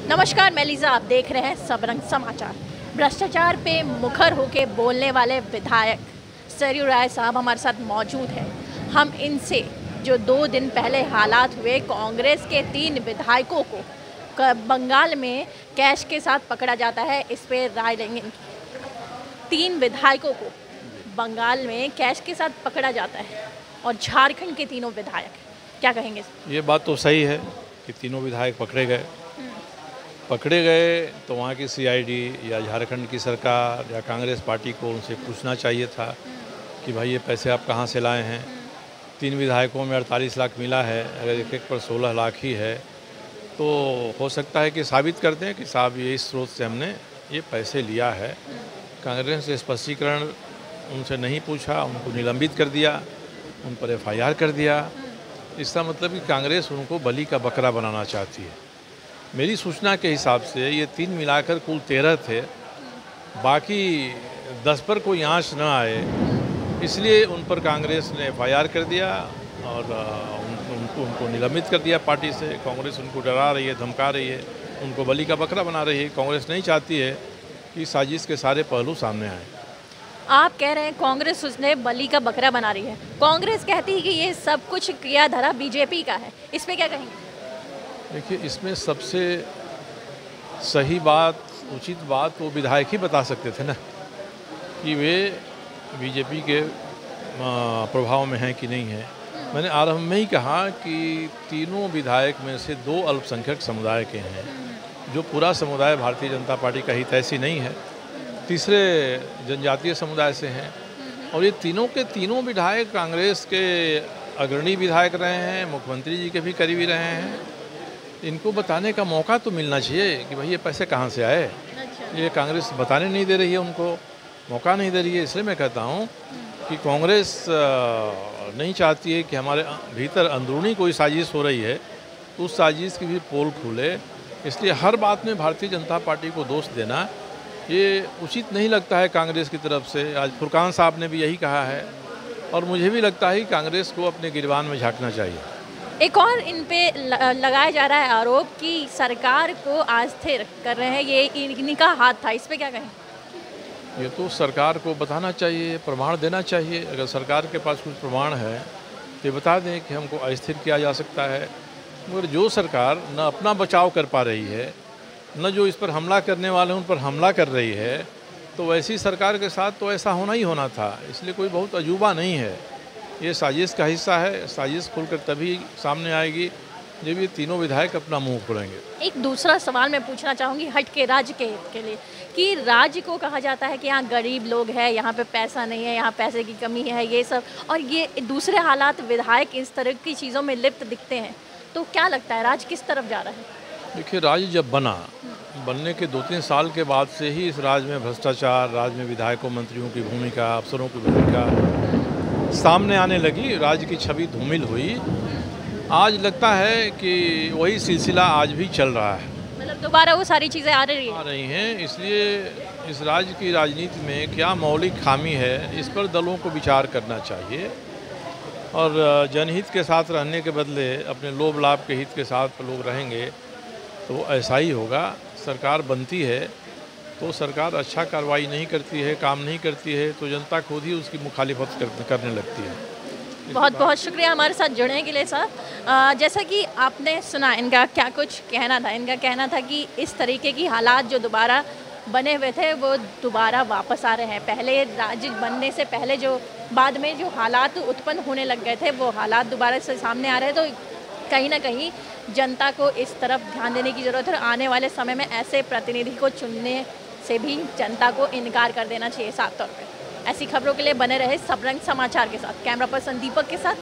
नमस्कार, मैं लीजा, आप देख रहे हैं सबरंग समाचार। भ्रष्टाचार पे मुखर होके बोलने वाले विधायक सरयू राय साहब हमारे साथ मौजूद हैं। हम इनसे जो 2 दिन पहले हालात हुए, कांग्रेस के 3 विधायकों को बंगाल में कैश के साथ पकड़ा जाता है, इस पे राय लेंगे। 3 विधायकों को बंगाल में कैश के साथ पकड़ा जाता है और झारखंड के 3 विधायक, क्या कहेंगे? ये बात तो सही है कि तीनों विधायक पकड़े गए तो वहाँ की सीआईडी या झारखंड की सरकार या कांग्रेस पार्टी को उनसे पूछना चाहिए था कि भाई ये पैसे आप कहाँ से लाए हैं। 3 विधायकों में 48 लाख मिला है, अगर एक पर 16 लाख ही है तो हो सकता है कि साबित कर दें कि साहब ये इस स्रोत से हमने ये पैसे लिया है। कांग्रेस से स्पष्टीकरण उनसे नहीं पूछा, उनको निलंबित कर दिया, उन पर FIR कर दिया। इसका मतलब कि कांग्रेस उनको बलि का बकरा बनाना चाहती है। मेरी सूचना के हिसाब से ये 3 मिलाकर कुल 13 थे, बाकी 10 पर कोई आंच न आए, इसलिए उन पर कांग्रेस ने FIR कर दिया और उनको निलंबित कर दिया पार्टी से। कांग्रेस उनको डरा रही है, धमका रही है, उनको बलि का बकरा बना रही है। कांग्रेस नहीं चाहती है कि साजिश के सारे पहलू सामने आए। आप कह रहे हैं कांग्रेस उसने बलि का बकरा बना रही है। कांग्रेस कहती है कि ये सब कुछ किया धरा बीजेपी का है, इस पे क्या कहेंगे? देखिए, इसमें सबसे सही बात, उचित बात वो विधायक ही बता सकते थे ना कि वे बीजेपी के प्रभाव में हैं कि नहीं है। मैंने आरंभ में ही कहा कि तीनों विधायक में से 2 अल्पसंख्यक समुदाय के हैं, जो पूरा समुदाय भारतीय जनता पार्टी का हितैषी नहीं है। तीसरे जनजातीय समुदाय से हैं और ये तीनों के तीनों विधायक कांग्रेस के अग्रणी विधायक रहे हैं, मुख्यमंत्री जी के भी करीबी रहे हैं। इनको बताने का मौका तो मिलना चाहिए कि भाई ये पैसे कहाँ से आए। ये कांग्रेस बताने नहीं दे रही है, उनको मौका नहीं दे रही है। इसलिए मैं कहता हूँ कि कांग्रेस नहीं चाहती है कि हमारे भीतर अंदरूनी कोई साजिश हो रही है, उस साजिश की भी पोल खुले। इसलिए हर बात में भारतीय जनता पार्टी को दोष देना ये उचित नहीं लगता है कांग्रेस की तरफ से। आज फुरकान साहब ने भी यही कहा है और मुझे भी लगता है कि कांग्रेस को अपने गिरबान में झांकना चाहिए। एक और इन पे लगाया जा रहा है आरोप कि सरकार को अस्थिर कर रहे हैं, ये इन्हीं का हाथ था, इस पे क्या कहें? ये तो सरकार को बताना चाहिए, प्रमाण देना चाहिए। अगर सरकार के पास कुछ प्रमाण है तो बता दें कि हमको अस्थिर किया जा सकता है। मगर जो सरकार न अपना बचाव कर पा रही है, न जो इस पर हमला करने वाले हैं उन पर हमला कर रही है, तो वैसी सरकार के साथ तो ऐसा होना ही होना था। इसलिए कोई बहुत अजूबा नहीं है, ये साजिश का हिस्सा है। साजिश खुलकर तभी सामने आएगी जब ये तीनों विधायक अपना मुंह खोलेंगे। एक दूसरा सवाल मैं पूछना चाहूँगी हट के राज्य के लिए कि राज्य को कहा जाता है कि यहाँ गरीब लोग हैं, यहाँ पे पैसा नहीं है, यहाँ पैसे की कमी है, ये सब, और ये दूसरे हालात विधायक इस तरह की चीज़ों में लिप्त दिखते हैं, तो क्या लगता है राज्य किस तरफ जा रहा है? देखिए, राज्य जब बनने के 2-3 साल के बाद से ही इस राज्य में भ्रष्टाचार, राज्य में विधायकों मंत्रियों की भूमिका, अफसरों की भूमिका सामने आने लगी। राज्य की छवि धूमिल हुई। आज लगता है कि वही सिलसिला आज भी चल रहा है, मतलब दोबारा वो सारी चीज़ें आ रही हैं। इसलिए इस राज्य की राजनीति में क्या मौलिक खामी है, इस पर दलों को विचार करना चाहिए और जनहित के साथ रहने के बदले अपने लोभ लाभ के हित के साथ लोग रहेंगे तो ऐसा ही होगा। सरकार बनती है तो सरकार अच्छा कार्रवाई नहीं करती है, काम नहीं करती है, तो जनता खुद ही उसकी मुखालिफत करने लगती है। बहुत बहुत शुक्रिया हमारे साथ जुड़ने के लिए सर। जैसा कि आपने सुना इनका क्या कुछ कहना था। इनका कहना था कि इस तरीके की हालात जो दोबारा बने हुए थे वो दोबारा वापस आ रहे हैं। पहले राज्य बनने से पहले जो बाद में जो हालात उत्पन्न होने लग गए थे, वो हालात दोबारा से सामने आ रहे हैं। तो कहीं ना कहीं जनता को इस तरफ ध्यान देने की ज़रूरत है। आने वाले समय में ऐसे प्रतिनिधि को चुनने से भी जनता को इनकार कर देना चाहिए साफ तौर पे। ऐसी खबरों के लिए बने रहे सबरंग समाचार के साथ। कैमरा पर्सन दीपक के साथ